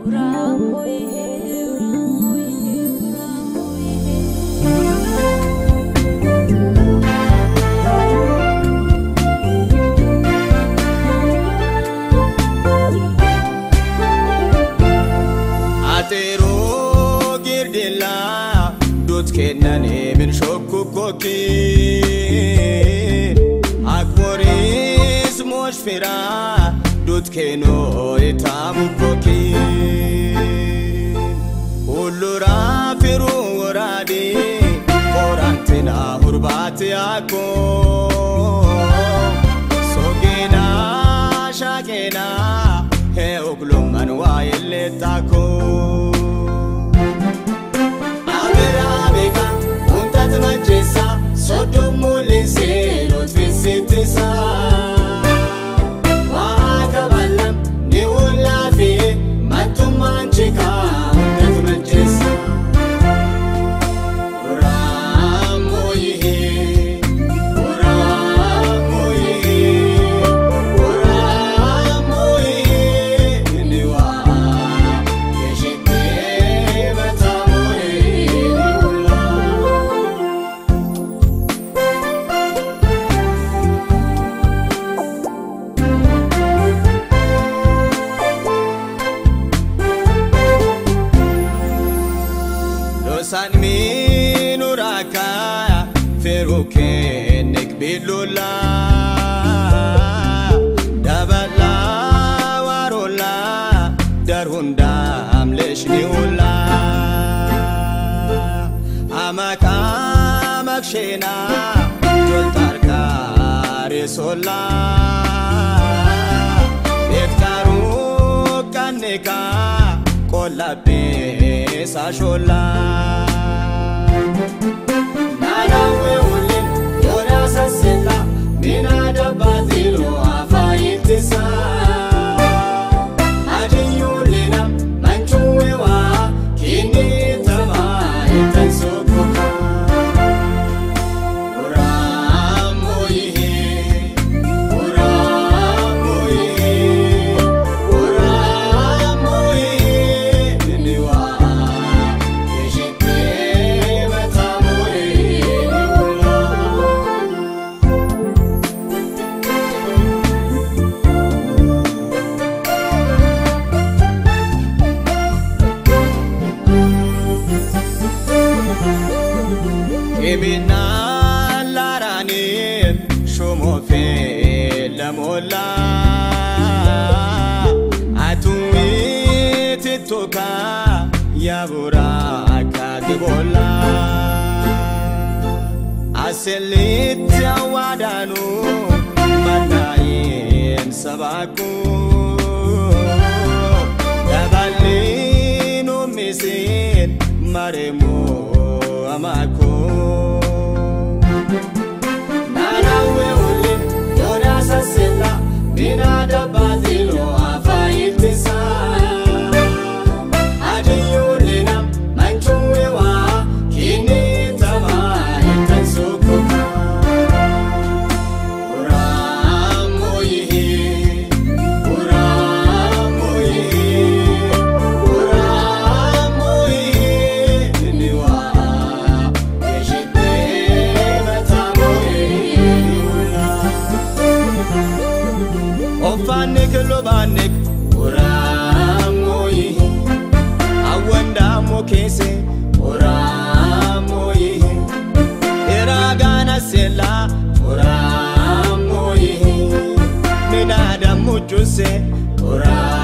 Kenane min shokku koki akmoris moshfira dut keno etamu koki ullura firu waradi orantina hurbati ako sogena shakena he uglum manwa illetako San minuraka feruke nekbilula dabala warola darhunda amleshniula amaka makshena joltarka resola eftaru kaneka kolabe sashola nana we ulin yora sasela mina da bazilo afaitisa ajiyulina manchuwa kini tama itansokuka Emina larani shumofe lamola atumi titoka yabura kagibola aselit wadanu manayin sabaku dabalinu misin maremu amako nana we ulin yora sasela mina da bazilo afaitisa ajiyulina manchuwa kini tama itansokuka Ofanik lobanik oramoyi awanda mokese oramoyi eragana sela oramoyi minada mujuse oramoyi